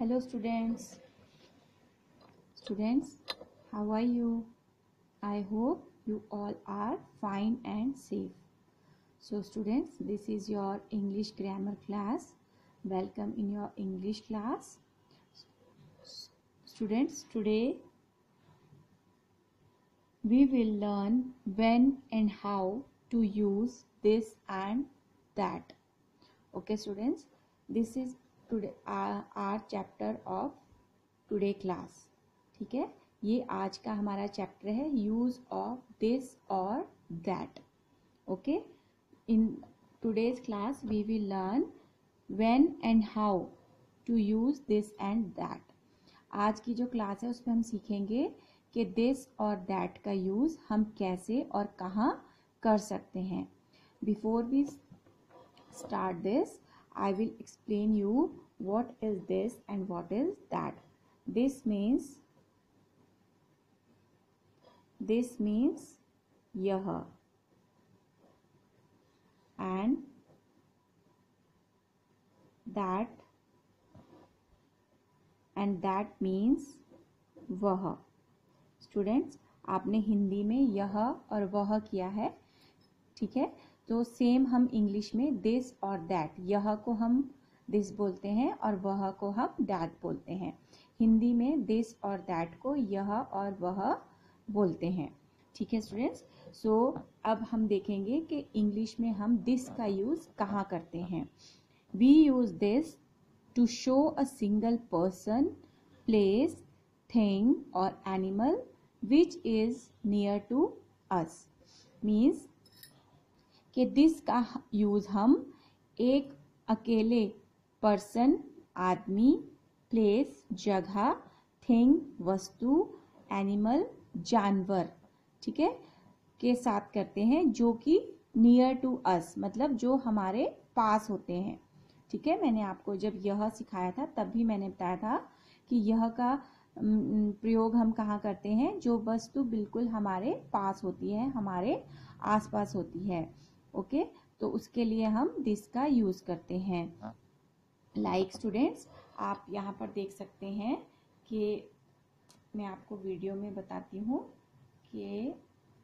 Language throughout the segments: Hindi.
Hello students, how are you? I hope you all are fine and safe. So students, this is your English grammar class. Welcome in your English class. Students, today we will learn when and how to use this and that. Okay students, this is today our chapter of today class. ठीक है, ये आज का हमारा चैप्टर है यूज ऑफ दिस और that. Okay, in today's class we will learn when and how to use this and that. आज की जो क्लास है उसमें हम सीखेंगे कि दिस और दैट का यूज हम कैसे और कहाँ कर सकते हैं. Before we start this, I will explain you what is this and what is that. This means यह, and that means वह. स्टूडेंट्स, आपने हिंदी में यह और वह किया है, ठीक है. तो सेम हम इंग्लिश में दिस और दैट, यह को हम दिस बोलते हैं और वह को हम दैट बोलते हैं. हिंदी में दिस और दैट को यह और वह बोलते हैं. ठीक है स्टूडेंट्स. सो अब हम देखेंगे कि इंग्लिश में हम दिस का यूज कहाँ करते हैं. We use this to show a single person, place, thing और animal which is near to us. Means कि दिस का यूज हम एक अकेले पर्सन, आदमी, प्लेस, जगह, थिंग, वस्तु, एनिमल, जानवर, ठीक है, के साथ करते हैं जो कि नियर टू अस, मतलब जो हमारे पास होते हैं. ठीक है, मैंने आपको जब यह सिखाया था तब भी मैंने बताया था कि यह का प्रयोग हम कहाँ करते हैं, जो वस्तु बिल्कुल हमारे पास होती है, हमारे आसपास होती है. ओके, तो उसके लिए हम दिस का यूज करते हैं. लाइक स्टूडेंट्स, आप यहाँ पर देख सकते हैं कि मैं आपको वीडियो में बताती हूँ कि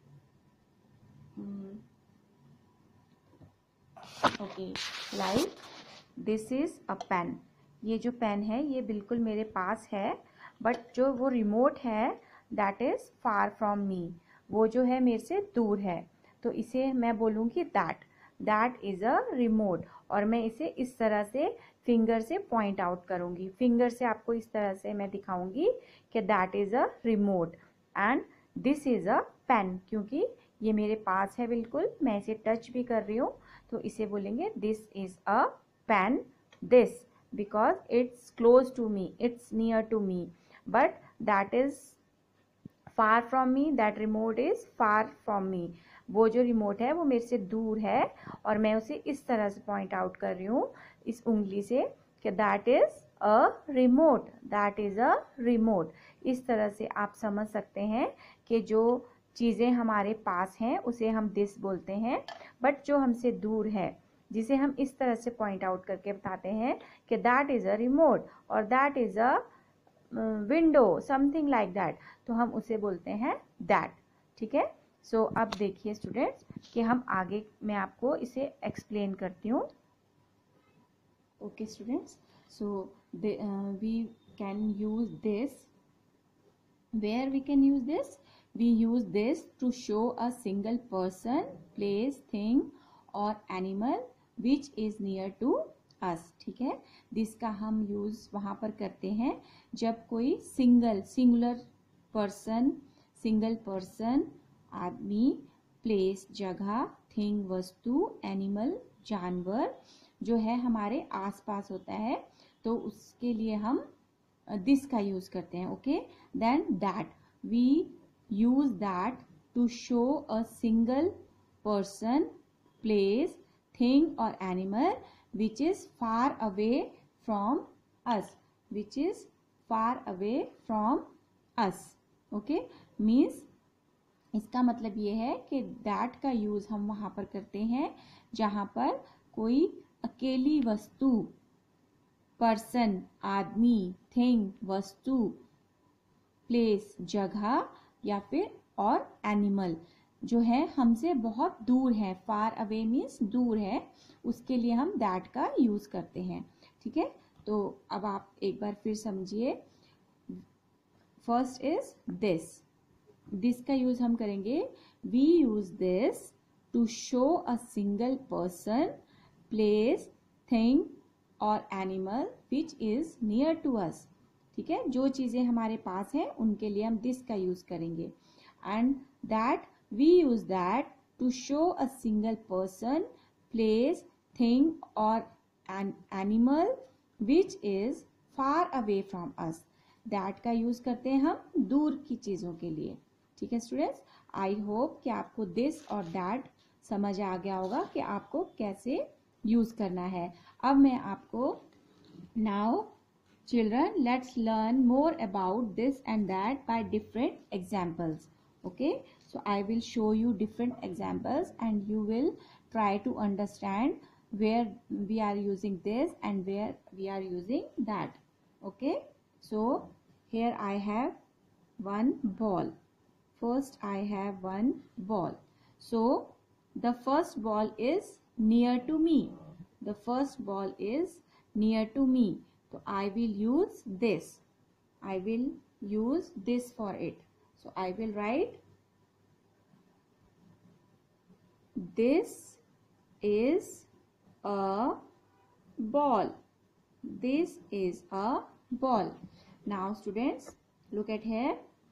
okay, like this is a pen. ये जो पेन है ये बिल्कुल मेरे पास है, बट जो वो रिमोट है that is far from me, वो जो है मेरे से दूर है. तो इसे मैं बोलूँगी दैट इज अ रिमोट, और मैं इसे इस तरह से फिंगर से पॉइंट आउट करूँगी. फिंगर से आपको इस तरह से मैं दिखाऊंगी कि that is a remote and this is a pen, क्योंकि ये मेरे पास है बिल्कुल, मैं इसे टच भी कर रही हूँ. तो इसे बोलेंगे this is a pen, this because it's close to me, it's near to me, but that is far from me, that remote is far from me. वो जो रिमोट है वो मेरे से दूर है और मैं उसे इस तरह से पॉइंट आउट कर रही हूँ इस उंगली से कि that is a remote, that is a remote. इस तरह से आप समझ सकते हैं कि जो चीज़ें हमारे पास हैं उसे हम दिस बोलते हैं, बट जो हमसे दूर है जिसे हम इस तरह से पॉइंट आउट करके बताते हैं कि दैट इज अ रिमोट और that is a window, something like that, तो हम उसे बोलते हैं दैट. ठीक है. सो अब देखिए स्टूडेंट्स कि हम आगे, मैं आपको इसे एक्सप्लेन करती हूँ. Okay students, so we can use this. Where we can use this? We use this to show a single person, place, thing और animal which is near to us. ठीक है, दिस का हम यूज वहाँ पर करते हैं जब कोई सिंगुलर पर्सन, आदमी, प्लेस, जगह, थिंग, वस्तु, एनिमल, जानवर जो है हमारे आसपास होता है, तो उसके लिए हम दिस का यूज करते हैं. Okay, then that, we use that to show a single person, place, thing और animal which is far away from us, which is far away from us. Okay, means इसका मतलब ये है कि दैट का यूज हम वहां पर करते हैं जहां पर कोई अकेली वस्तु पर्सन आदमी, थिंग वस्तु, प्लेस जगह, या फिर और एनिमल जो है हमसे बहुत दूर है, फार अवे मीन्स दूर है, उसके लिए हम दैट का यूज करते हैं। ठीक है, तो अब आप एक बार फिर समझिए। फर्स्ट इज दिस का यूज हम करेंगे, we use this to show a single person, place, thing और animal which is near to us. ठीक है, जो चीजें हमारे पास हैं उनके लिए हम दिस का यूज करेंगे। And that, we use that to show a single person, place, thing और an animal which is far away from us. That का यूज करते हैं हम दूर की चीजों के लिए। ठीक है स्टूडेंट्स, आई होप कि आपको दिस और दैट समझ आ गया होगा कि आपको कैसे यूज करना है। अब मैं आपको, now children, let's learn more about this and that by different examples. Okay, so I will show you different examples and you will try to understand where we are using this and where we are using that. Okay, so here I have one ball. First I have one ball. So the first ball is near to me. The first ball is near to me. So I will use this. I will use this for it. So I will write, this is a ball. This is a ball. Now students, look at here.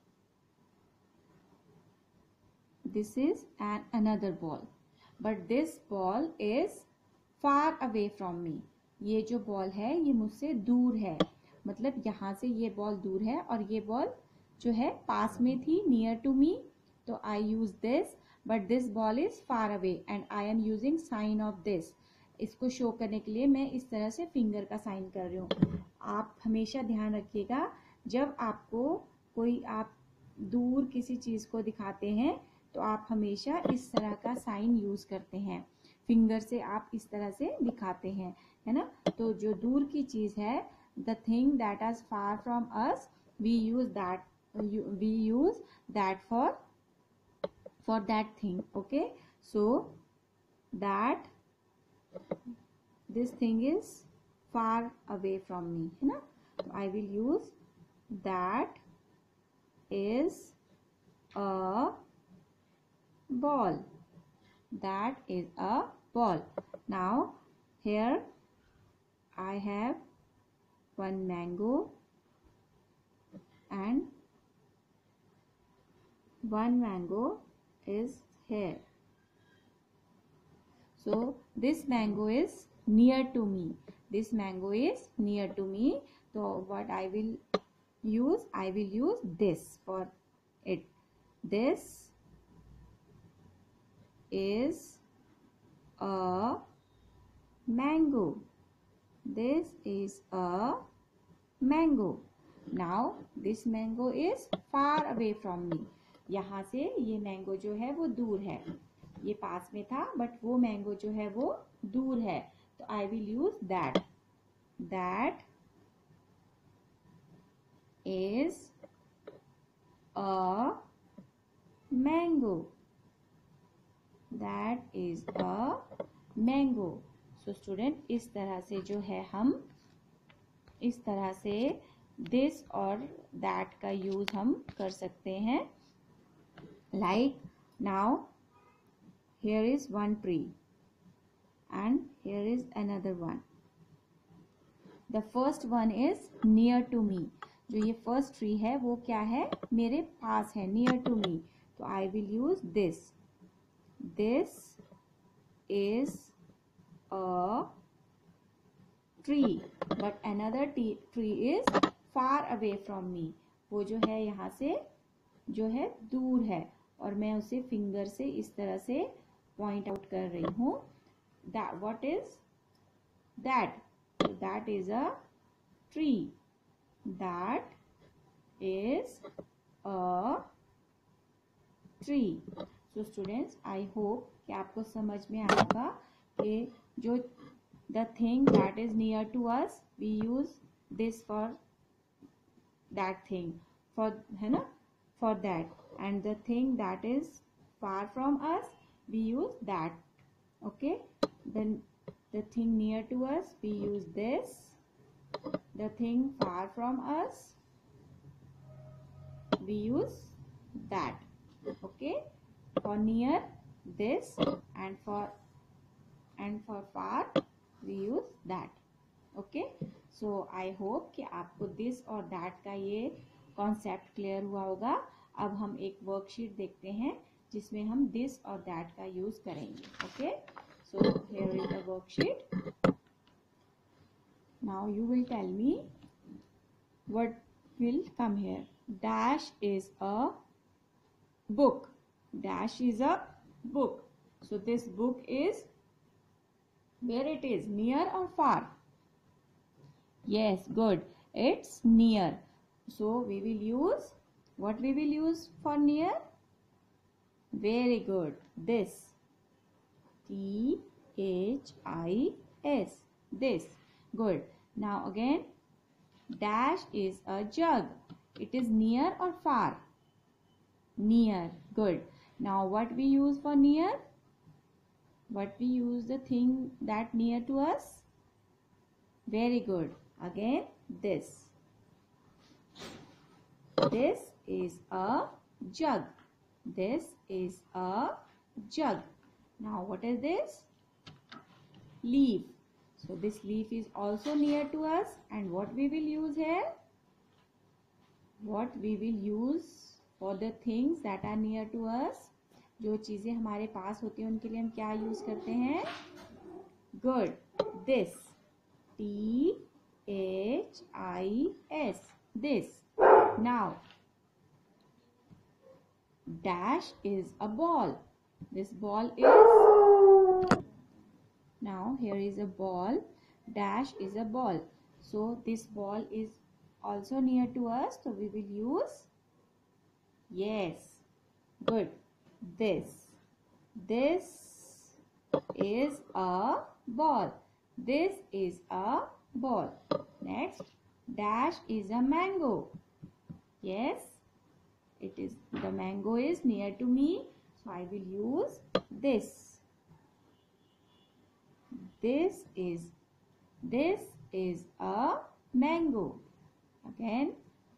This is another ball. But this ball is far away from me. ये जो बॉल है ये मुझसे दूर है, मतलब यहाँ से ये बॉल दूर है और ये बॉल जो है पास में थी, नियर टू मी, तो I use this, but this ball is far away and I am using sign of this. इसको शो करने के लिए मैं इस तरह से फिंगर का साइन कर रही हूँ। आप हमेशा ध्यान रखिएगा, जब आपको कोई आप दूर किसी चीज को दिखाते हैं तो आप हमेशा इस तरह का साइन यूज करते हैं, फिंगर से आप इस तरह से दिखाते हैं, है ना। तो जो दूर की चीज है, the thing that is far from us, we use that for that thing. Okay, so that this thing is far away from me, है ना। तो I will use that is a ball. That is a ball. Now here I have one mango and one mango is here. So this mango is near to me. This mango is near to me. So what I will use? I will use this for it. This is a mango. This is a mango. Now this mango is far away from me. यहाँ से ये मैंगो जो है वो दूर है, ये पास में था बट वो मैंगो जो है वो दूर है, तो I will use that. That is a mango. That is a mango. So student, इस तरह से जो है हम इस तरह से दिस और दैट का यूज हम कर सकते हैं। Like now here is one tree and here is another one. The first one is near to me. जो ये फर्स्ट ट्री है वो क्या है, मेरे पास है, नियर टू मी, तो I will use this. This is a tree, but another tree is far away from me. वो जो है यहाँ से जो है दूर है और मैं उसे फिंगर से इस तरह से पॉइंट आउट कर रही हूँ। That what is that? That is a tree. That is a tree. So students, I hope कि आपको समझ में आएगा कि जो the thing that is near to us, we use this for that thing, for है ना, for that. And the thing that is far from us, we use that. Okay, then the thing near to us, we use this. The thing far from us, we use that. Okay, for near this, and for far we use that. Okay, so I hope कि आपको this और that का ये कॉन्सेप्ट क्लियर हुआ होगा. अब हम एक वर्कशीट देखते हैं जिसमें हम this और that का यूज करेंगे. Okay, so here is the worksheet. Now you will tell me what will come here. Dash is a book. Dash is a book. So this book is, where it is, near or far? Yes, good. It's near. So we will use, what we will use for near? Very good. This. T-H-I-S. This. Good. Now again, dash is a jug. It is near or far? Near. Good. Now what we use for near? What we use the thing that near to us? Very good. Again, this. This is a jug. This is a jug. Now what is this? Leaf. So this leaf is also near to us, and what we will use here? What we will use for the things that are near to us? जो चीजें हमारे पास होती हैं उनके लिए हम क्या यूज करते हैं? Good. This. T-H-I-S. This. Now, dash is a ball. This ball is, now here is a ball. Dash is a ball. So this ball is also near to us. So we will use, yes, good, this. This is a ball. This is a ball. Next, dash is a mango. Yes, it is, the mango is near to me. So I will use this. This is a mango. Again,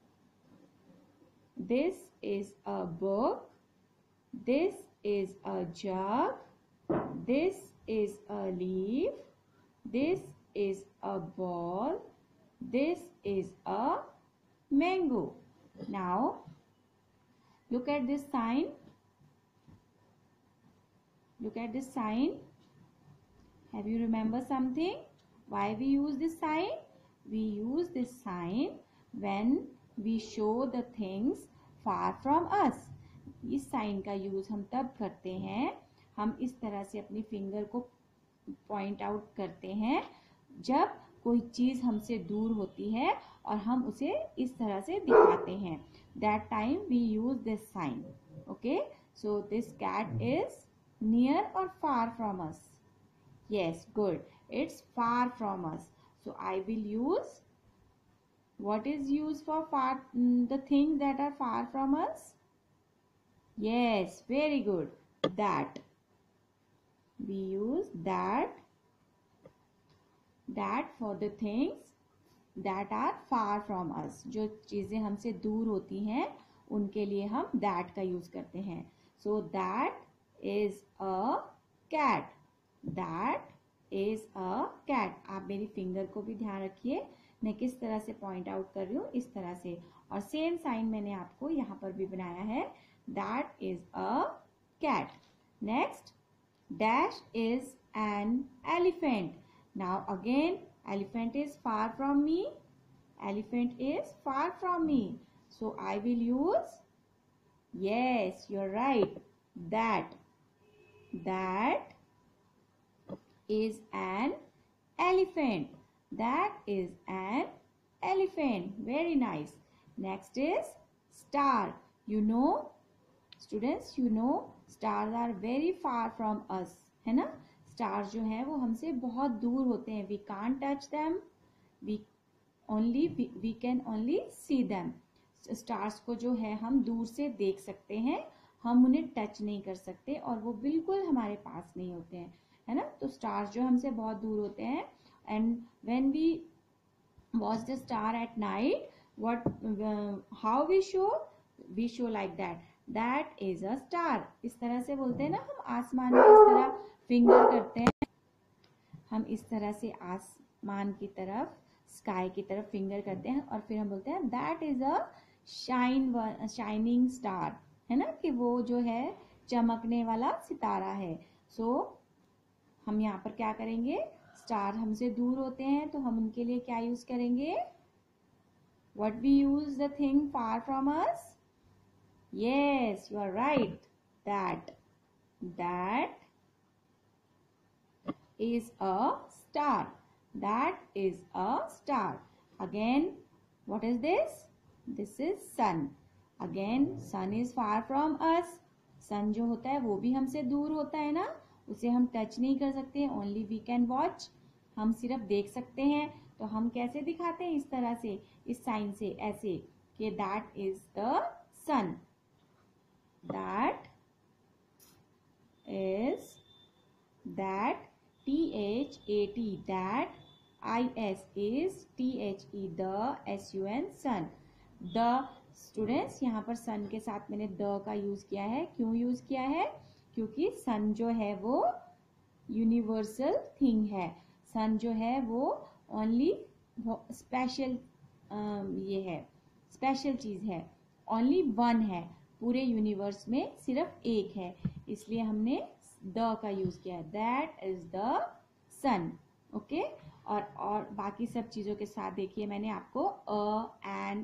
this is a book. This is a jug. This is a leaf. This is a ball. This is a mango. Now, look at this sign. Look at this sign. Have you remember something? Why we use this sign? We use this sign when we show the things far from us. इस साइन का यूज हम तब करते हैं, हम इस तरह से अपनी फिंगर को पॉइंट आउट करते हैं जब कोई चीज हमसे दूर होती है और हम उसे इस तरह से दिखाते हैं. That time we use this sign. Okay, so this cat is near or far from us? Yes, good. It's far from us. So I will use, what is used for far, the things that are far from us? Yes, very good. That. We use that. That for the things that are far from us. जो चीजें हमसे दूर होती हैं उनके लिए हम that का यूज करते हैं. So that is a cat. That is a cat. आप मेरी फिंगर को भी ध्यान रखिए, मैं किस तरह से पॉइंट आउट कर रही हूँ, इस तरह से. और सेम साइन मैंने आपको यहाँ पर भी बनाया है. That is a cat. Next, dash is an elephant. Now again, elephant is far from me. Elephant is far from me. So I will use, yes, you're right, that. That is an elephant. That is an elephant. Very nice. Next is star. You know, students, you know, stars are very far from us, है ना? स्टार्स जो हैं वो हमसे बहुत दूर होते हैं, we can't touch them, we can only see them. Stars को जो है हम दूर से देख सकते हैं, हम उन्हें टच नहीं कर सकते और वो बिल्कुल हमारे पास नहीं होते हैं, है ना। तो स्टार्स जो हमसे बहुत दूर होते हैं। And when we watch the star at night, what how we show like that is a star. इस तरह से बोलते हैं ना, हम आसमान में इस तरह फिंगर करते हैं, हम इस तरह से आसमान की तरफ, स्काई की तरफ फिंगर करते हैं और फिर हम बोलते हैं that is a shining star, है ना, कि वो जो है चमकने वाला सितारा है। सो हम यहाँ पर क्या करेंगे, स्टार हमसे दूर होते हैं तो हम उनके लिए क्या यूज करेंगे, what we use the thing far from us, yes you are right, that is a star, that is a star. Again, what is this? This is sun. Again, sun is far from us. sun जो होता है वो भी हमसे दूर होता है ना, उसे हम टच नहीं कर सकते, only we can watch, हम सिर्फ देख सकते हैं। तो हम कैसे दिखाते हैं, इस तरह से, इस साइन से, ऐसे कि that is the sun, that is that, THAT, that, IS is THE, the, SUN, sun। The students यहाँ पर सन के साथ मैंने द का यूज किया है, क्यों यूज किया है, क्योंकि सन जो है वो यूनिवर्सल थिंग है, सन जो है वो ओनली स्पेशल, ये है स्पेशल चीज है, ओनली वन है, पूरे यूनिवर्स में सिर्फ एक है, इसलिए हमने द का यूज किया है, that is the sun. Okay, और बाकी सब चीजों के साथ देखिए मैंने आपको एंड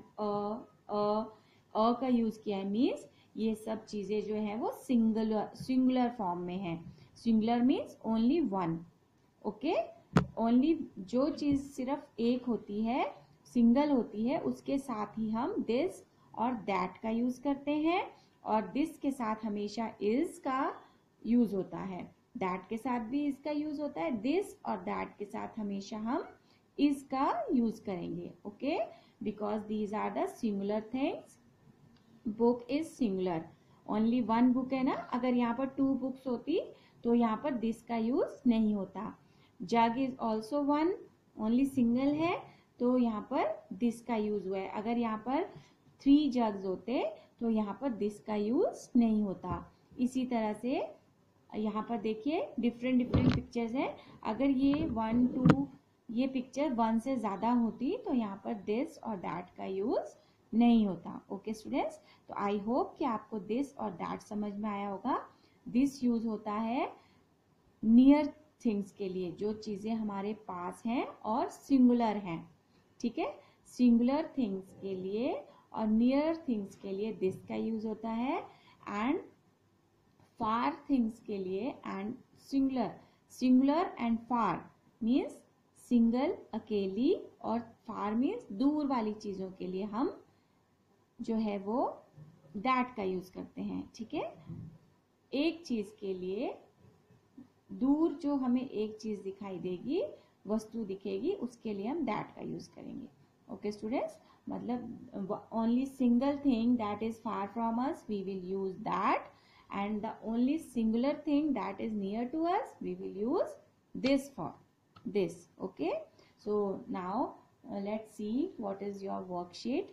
का यूज किया है, मीन्स ये सब चीजें जो है वो सिंगुलर फॉर्म में है। Singular means only one. Okay, only जो चीज सिर्फ एक होती है, सिंगल होती है, उसके साथ ही हम दिस और दैट का यूज करते हैं, और दिस के साथ हमेशा इज का यूज होता है, दैट के साथ भी इसका यूज होता है, दिस और दैट के साथ हमेशा हम इसका यूज करेंगे। Okay, because these are the singular things, book is singular, only one book है ना, अगर यहाँ पर 2 बुक्स होती तो यहाँ पर दिस का यूज नहीं होता। Jug is also one, only single है तो यहाँ पर दिस का यूज हुआ है, अगर यहाँ पर 3 जग्स होते तो यहाँ पर दिस का यूज नहीं होता। इसी तरह से यहाँ पर देखिए डिफरेंट पिक्चर्स हैं, अगर ये 1 2 ये पिक्चर 1 से ज्यादा होती तो यहाँ पर दिस और दैट का यूज नहीं होता। ओके स्टूडेंट्स, तो आई होप कि आपको दिस और दैट समझ में आया होगा। दिस यूज होता है नियर थिंग्स के लिए, जो चीजें हमारे पास हैं और सिंगुलर हैं, ठीक है, सिंगुलर थिंग्स के लिए और नियर थिंग्स के लिए दिस का यूज होता है, एंड फार थिंग्स के लिए and singular and far means single अकेली, और फार मीन्स दूर वाली चीजों के लिए हम जो है वो दैट का यूज करते हैं। ठीक है, एक चीज के लिए दूर जो हमें एक चीज दिखाई देगी, वस्तु दिखेगी, उसके लिए हम दैट का यूज करेंगे। ओके स्टूडेंट्स, मतलब only single thing that is far from us we will use that, and the only singular thing that is near to us we will use this for this. Okay, so now let's see what is your worksheet.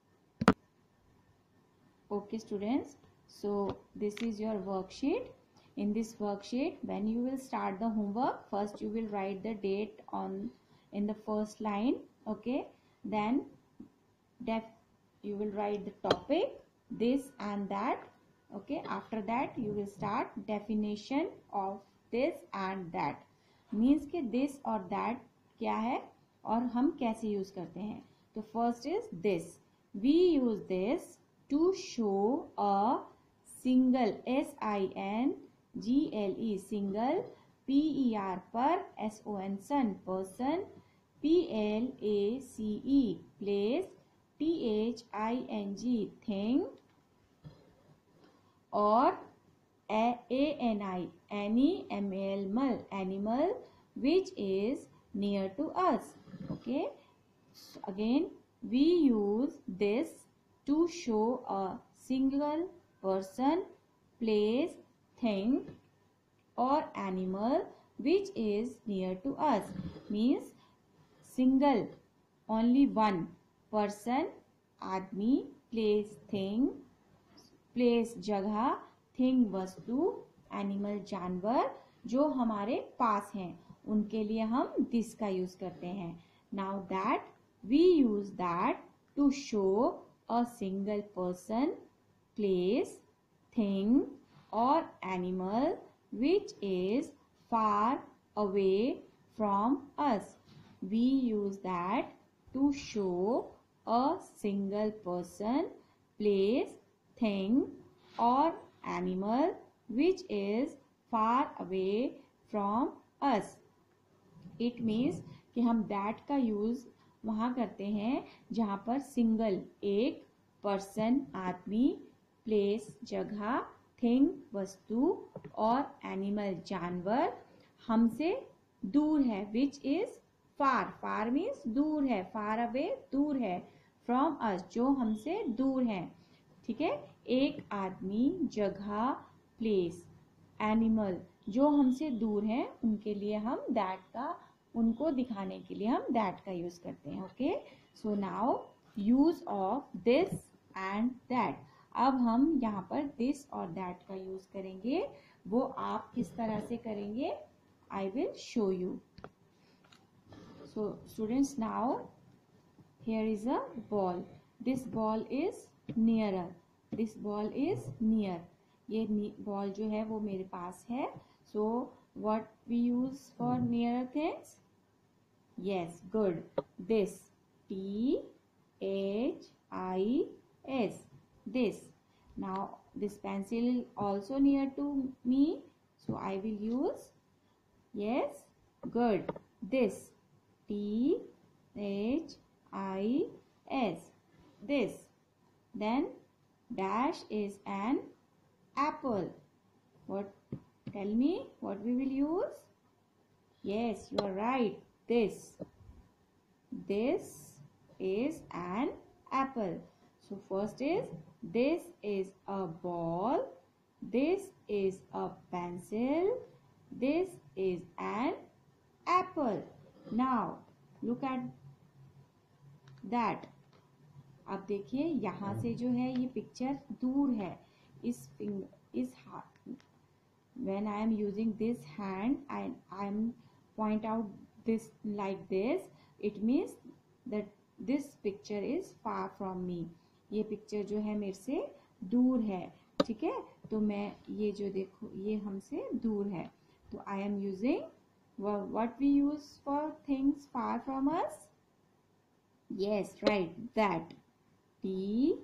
Okay students, so this is your worksheet. In this worksheet, when you will start the homework, first you will write the date on in the first line. Okay, then you will write the topic, this and that. Okay, after that you will start definition of this and that, means कि this और that क्या है और हम कैसे यूज करते हैं। तो first is this, we use this to show a single, SINGLE single, PER per, SON son, person, PLACE place, THING thing, और A-N-I, animal, animal which is near to us. Okay, so again we use this to show a single person, place, thing or animal which is near to us. Means single, only one person, आदमी, place, thing, प्लेस जगह, थिंग वस्तु, एनिमल जानवर जो हमारे पास हैं, उनके लिए हम दिस का यूज करते हैं. Now that we use that to show a single person, place, thing और animal which is far away from us. We use that to show a single person, place, thing or animal which is far away from us. It means कि हम that का यूज वहाँ करते हैं जहाँ पर सिंगल, एक, पर्सन, आदमी, प्लेस, जगह, थिंग, वस्तु और एनिमल, जानवर हमसे दूर है. विच इज फार, फार मीन्स दूर है, फार अवे दूर है, फ्रॉम अस जो हमसे दूर है. ठीक है, एक आदमी, जगह, प्लेस, एनिमल जो हमसे दूर है उनके लिए हम दैट का, उनको दिखाने के लिए हम दैट का यूज करते हैं. Okay, so now use of this and that. अब हम यहाँ पर दिस और दैट का यूज करेंगे. वो आप किस तरह से करेंगे, I will show you. So students, now here is a ball. This ball is nearer, this ball is near. ये बॉल जो है वो मेरे पास है. so what we use for nearer things? yes, good, this, T-H-I-S, this. now this pencil also near to me, so I will use, yes, good, this, T-H-I-S, this. then dash is an apple. What, tell me what we will use? yes, you are right, this is an apple. so first is, this is a ball, this is a pencil, this is an apple. now look at that. अब देखिए यहाँ से जो है ये पिक्चर दूर है. इस हाथ, when I am using this hand and I am point out this like this, it means that this picture is far from me. ये पिक्चर जो है मेरे से दूर है. ठीक है, तो मैं ये जो देखो ये हमसे दूर है. तो I am using what we use for things far from us? yes, right, that. T-H-A-T,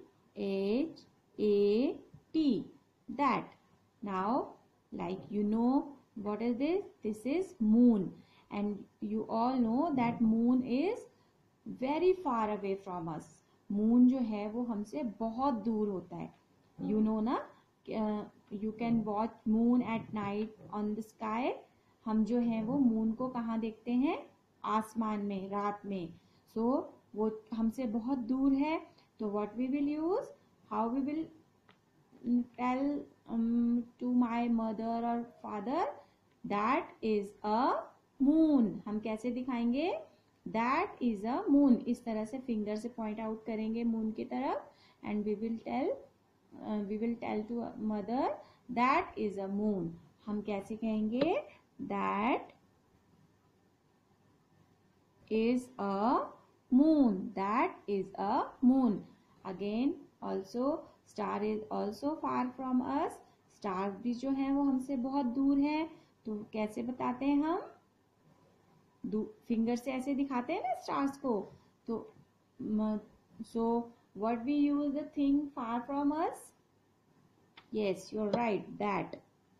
that. now like you know what is this? this is moon, and you all know that moon is very far away from us. moon जो है वो हमसे बहुत दूर होता है. you know ना, you can watch moon at night on the sky. हम जो है वो moon को कहाँ देखते हैं? आसमान में, रात में. so वो हमसे बहुत दूर है. तो what we will use, how we will tell to my mother or father that is a moon. हम कैसे दिखाएंगे? that is a moon. इस तरह से फिंगर से पॉइंट आउट करेंगे मून की तरफ, and we will tell to mother that is a moon. हम कैसे कहेंगे? that is a moon, that is a moon. again also star is also far from us. Star भी जो है वो हमसे बहुत दूर है. तो कैसे बताते हैं हम? फिंगर से ऐसे दिखाते हैं ना स्टार्स को. तो so what we use the thing far from us? yes, you're right, that.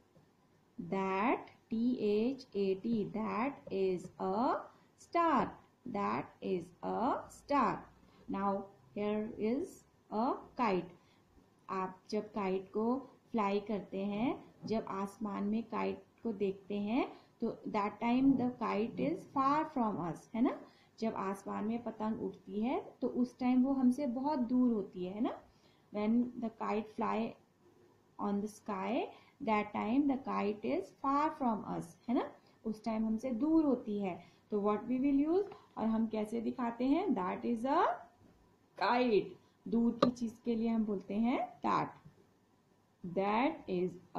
T-H-A-T, that is a star. that is a star. now here is a kite. आप जब काइट को फ्लाई करते हैं, जब आसमान में काइट को देखते हैं तो that time the kite is far from us, है ना। जब आसमान में पतंग उड़ती है तो उस टाइम वो हमसे बहुत दूर होती है ना। When the kite fly on the sky that time the kite is far from us, है ना, उस टाइम हमसे दूर होती है। तो व्हाट वी विल यूज, और हम कैसे दिखाते हैं, दैट इज अ काइट। दूर की चीज के लिए हम बोलते हैं that, that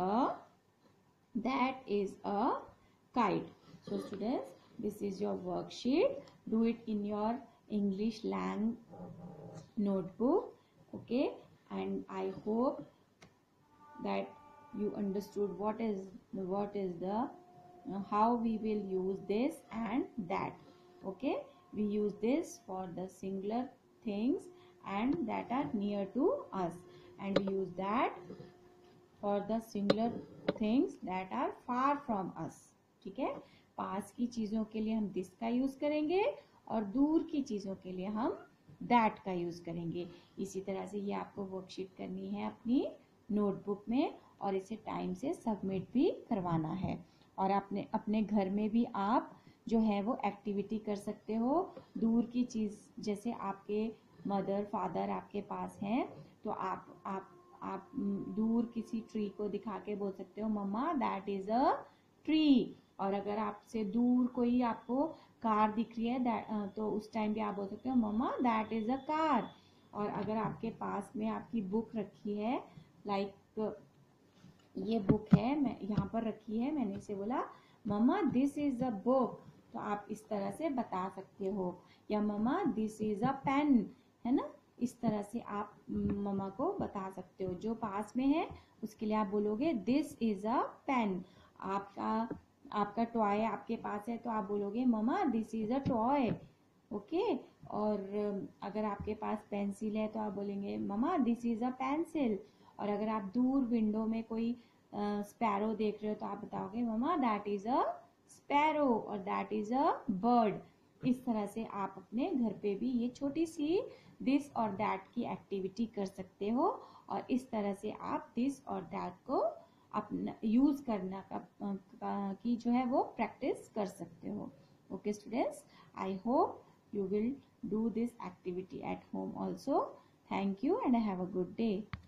is a kite. So students, this is your worksheet. Do it in your English lang notebook. Okay, and I hope that you understood what is the how we will use this and that. Okay, we use this for the singular things and that are near to us, and we use that for the singular things that are far from us. ठीक है, पास की चीजों के लिए हम दिस का यूज करेंगे और दूर की चीजों के लिए हम दैट का यूज करेंगे। इसी तरह से ये आपको वर्कशीट करनी है अपनी नोटबुक में, और इसे टाइम से सबमिट भी करवाना है। और अपने अपने घर में भी आप जो है वो एक्टिविटी कर सकते हो। दूर की चीज, जैसे आपके मदर फादर आपके पास हैं, तो आप दूर किसी ट्री को दिखा के बोल सकते हो mumma that is a tree. और अगर आपसे दूर कोई आपको कार दिख रही है तो उस टाइम भी आप बोल सकते हो mumma that is a car. और अगर आपके पास में आपकी बुक रखी है, लाइक ये बुक है, मैं यहाँ पर रखी है, मैंने इसे बोला mumma this is a book, तो आप इस तरह से बता सकते हो। या mumma this is a pen, है ना, इस तरह से आप मम्मा को बता सकते हो। जो पास में है उसके लिए आप बोलोगे दिस इज अ पेन। आपका टॉय आपके पास है तो आप बोलोगे mumma this is a toy. Okay, और अगर आपके पास पेंसिल है तो आप बोलेंगे mumma this is a pencil. और अगर आप दूर विंडो में कोई स्पैरो देख रहे हो तो आप बताओगे mumma that is a sparrow और दैट इज अ बर्ड। इस तरह से आप अपने घर पे भी ये छोटी सी दिस और दैट की एक्टिविटी कर सकते हो, और इस तरह से आप दिस और दैट को अपना यूज करना की जो है वो प्रैक्टिस कर सकते हो। Okay students, I hope you will do this activity at home also. Thank you and have a good day.